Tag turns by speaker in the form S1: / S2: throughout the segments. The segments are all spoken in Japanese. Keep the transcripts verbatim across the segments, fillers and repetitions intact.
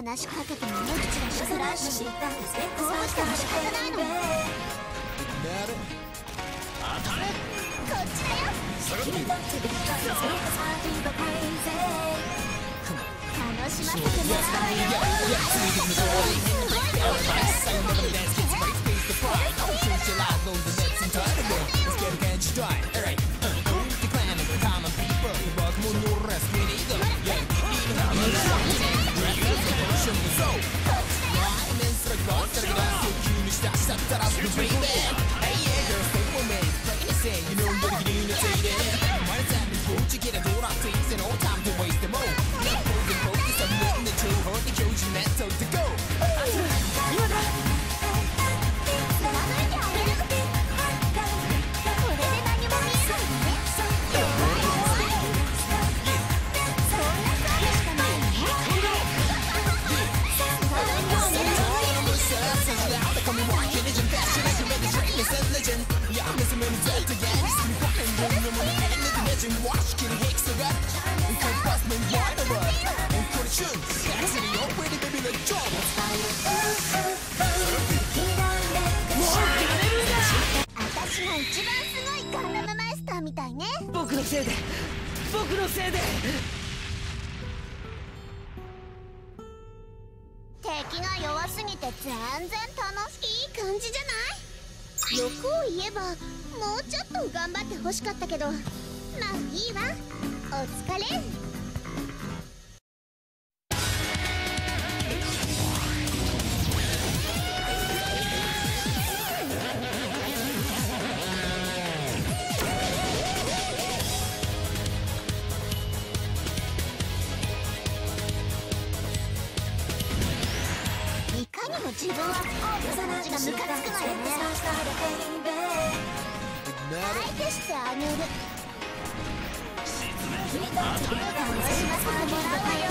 S1: 話しかけても無口だしフラッシュこうしても仕方ないの。当たれ。こっちだよ。楽しませてもらう僕のせいで僕のせいで敵が弱すぎて全然楽しいい感じじゃない。欲を言えばもうちょっと頑張ってほしかったけど、まあいいわ。お疲れ。自分は不幸って感じがムカつくのよね。相手してあげる。楽しませてもらうわよ。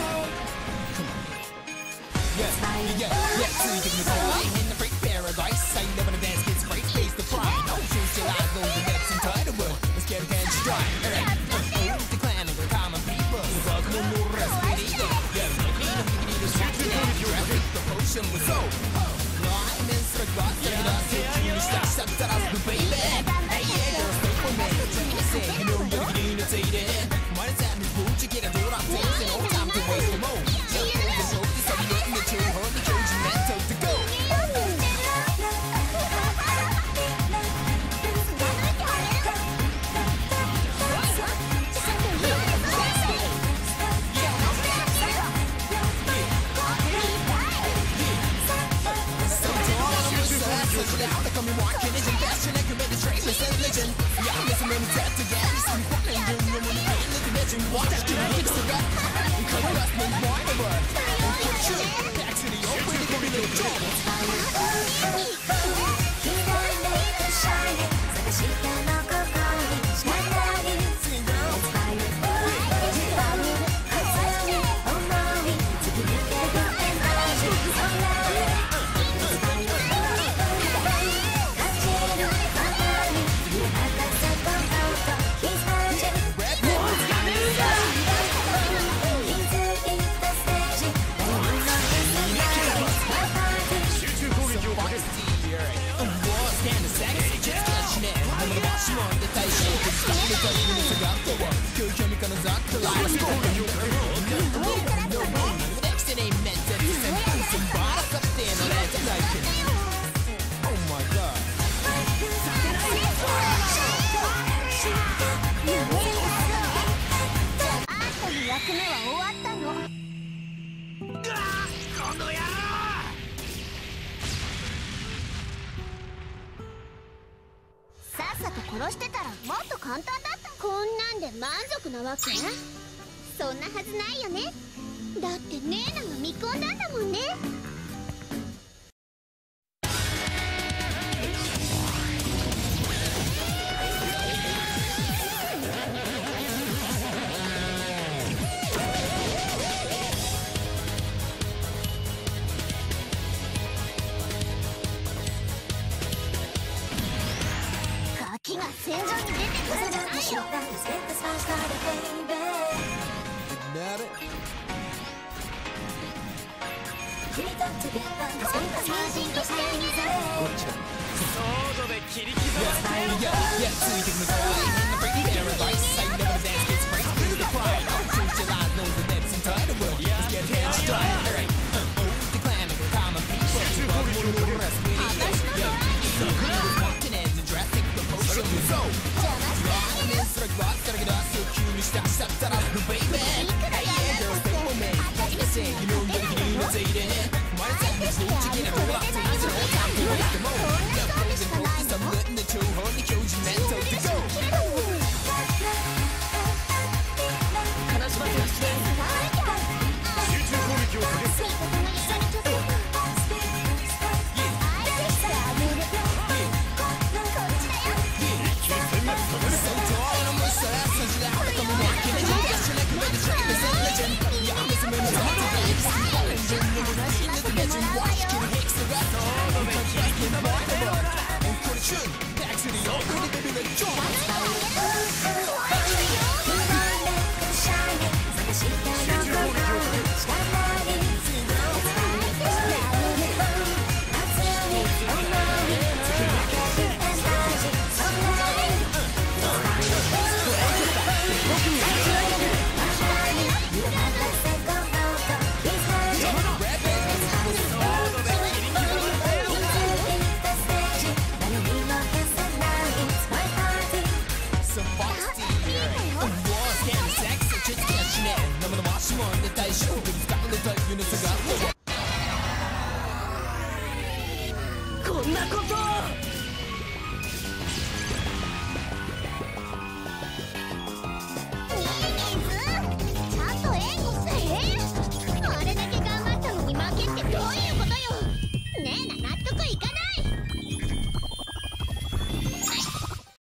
S1: 殺してたらもっと簡単だった。こんなんで満足なわけ？そんなはずないよね。だってネーナが見込んだんだもんね。ガキが戦場に出てくるんじゃないよ。
S2: ソードで切り刻まれてやろうか。こんなこと